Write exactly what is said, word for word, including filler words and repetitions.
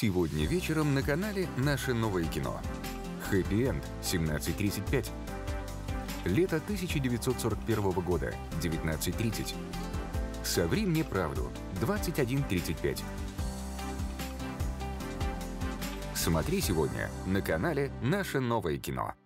Сегодня вечером на канале «Наше новое кино». Хэппи-энд, семнадцать тридцать пять. Лето тысяча девятьсот сорок первого года, девятнадцать тридцать. «Соври мне правду», двадцать один тридцать пять. Смотри сегодня на канале «Наше новое кино».